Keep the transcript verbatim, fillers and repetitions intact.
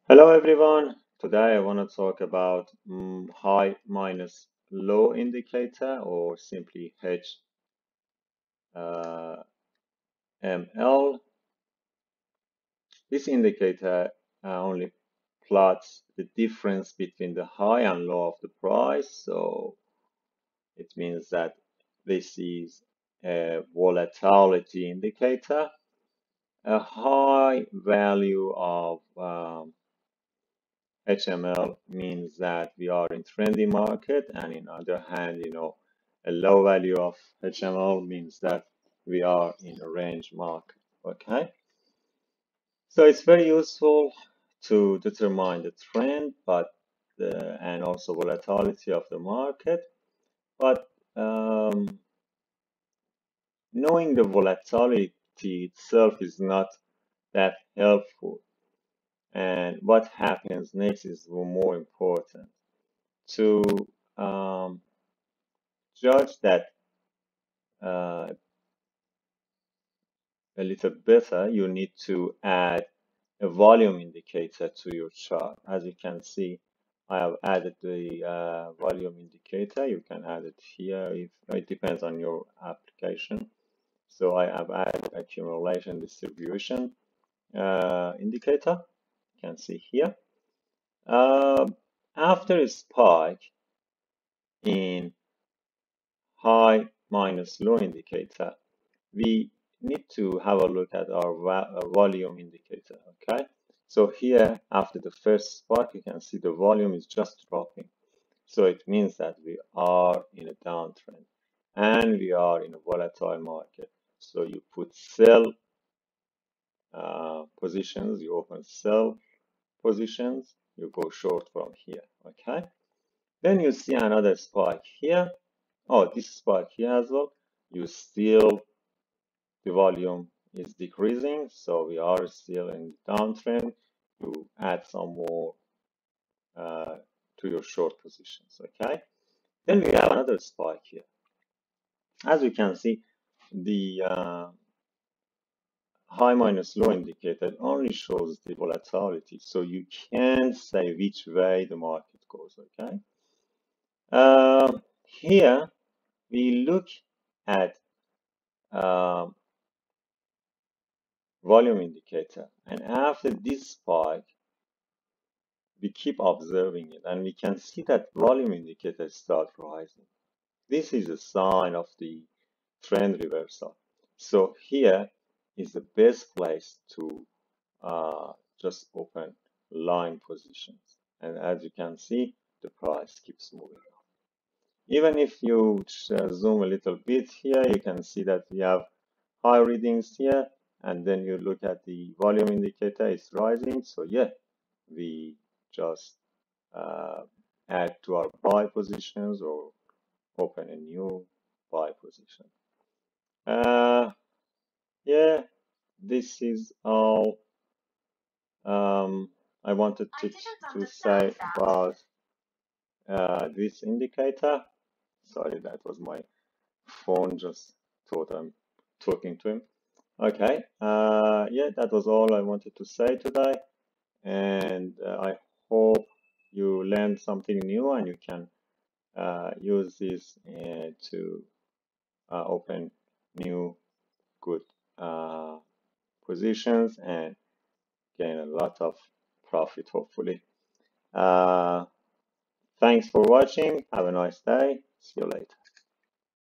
Hello everyone. Today I want to talk about mm, high minus low indicator, or simply H M L. This indicator uh, only plots the difference between the high and low of the price. So it means that this is a volatility indicator. A high value of um, H M L means that we are in trendy market, and in other hand, you know, a low value of H M L means that we are in a range market. Okay, so it's very useful to determine the trend, but the, and also volatility of the market. But um, knowing the volatility itself is not that helpful, and what happens next is more important. To um, judge that uh, a little better, you need to add a volume indicator to your chart. As you can see, I have added the uh, volume indicator. You can add it here. If it depends on your application. So I have added accumulation distribution uh, indicator. You can see here. Uh, after a spike in high minus low indicator, we need to have a look at our uh, volume indicator. Okay, so here after the first spike, you can see the volume is just dropping, so it means that we are in a downtrend and we are in a volatile market. So you put sell uh, positions, you open sell positions, you go short from here. Okay, then you see another spike here. Oh, this spike here as well. You still the volume is decreasing, so we are still in downtrend. You add some more uh, to your short positions. Okay, then we have another spike here. As you can see, the uh, high minus low indicator only shows the volatility, so you can't say which way the market goes. Okay, uh, here we look at um, volume indicator, and after this spike we keep observing it, and we can see that volume indicators start rising. This is a sign of the trend reversal. So here is the best place to uh, just open line positions. And as you can see, the price keeps moving up. Even if you zoom a little bit here, you can see that we have high readings here, and then you look at the volume indicator, it's rising. So yeah, we just uh, add to our buy positions or open a new buy position. Uh, yeah, this is all um, I wanted to, to say about uh, this indicator. Sorry, that was my phone, just thought I'm talking to him. Okay, uh, yeah, that was all I wanted to say today, and uh, I hope you learned something new and you can uh, use this uh, to uh, open new good uh, positions and gain a lot of profit, hopefully. Uh, thanks for watching. Have a nice day. See you later.